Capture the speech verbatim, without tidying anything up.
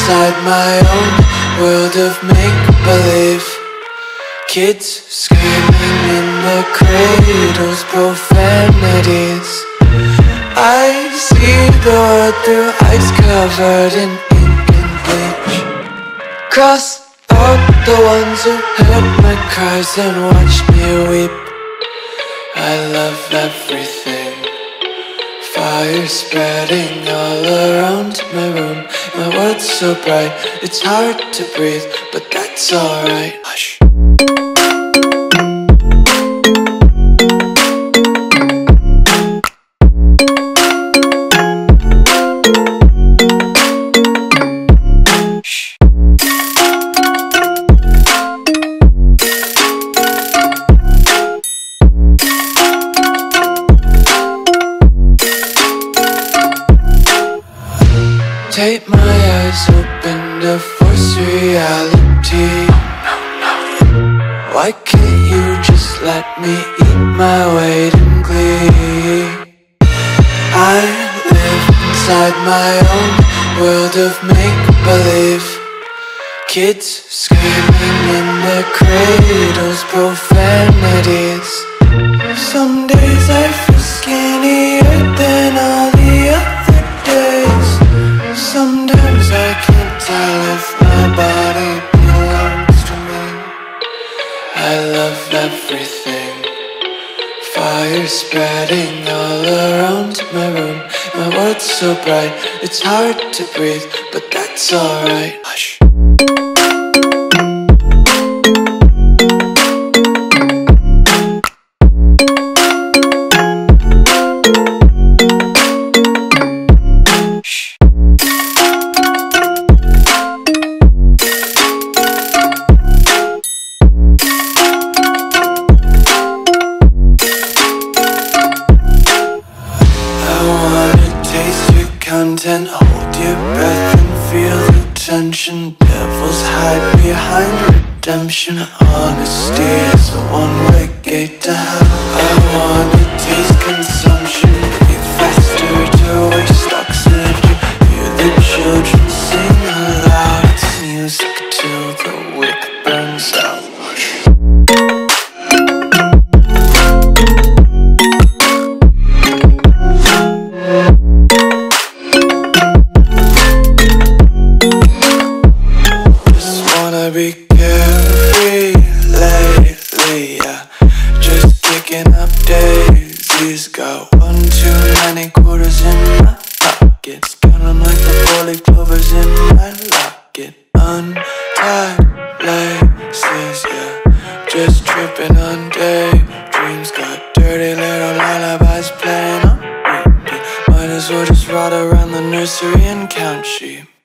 inside my own world of make-believe. Kids screaming in the cradles, profanities. I see the world through ice covered in ink and bleach. Cross out the ones who heard my cries and watched me weep. I love everything. Fire spreading all around my room. My world's so bright, it's hard to breathe, but that's alright. Hush. Take my eyes open to force reality. Why can't you just let me eat my weight in glee? I live inside my own world of make-believe. Kids screaming in their cradles, profanities. Some days I feel skinnier than all the other days. Sometimes I can't tell if my body belongs to me. I love everything. Fire spreading all around my room. My world's so bright, it's hard to breathe, but that's alright. Hush. Content, hold your breath and feel the tension. Devils hide behind redemption. Honesty is a one-way gate to hell. I wanna taste consumption, breathe faster to waste oxygen. Hear the children sing aloud. It's music till the wick burns out. Be carefree lately, yeah. Just kicking up daisies. Got one too many quarters in my pockets. Count 'em like the four-leaf clovers in my locket. Untied laces, yeah. Just tripping on daydreams. Got dirty little lullabies playing on repeat. Might as well just ride around the nursery and count sheep.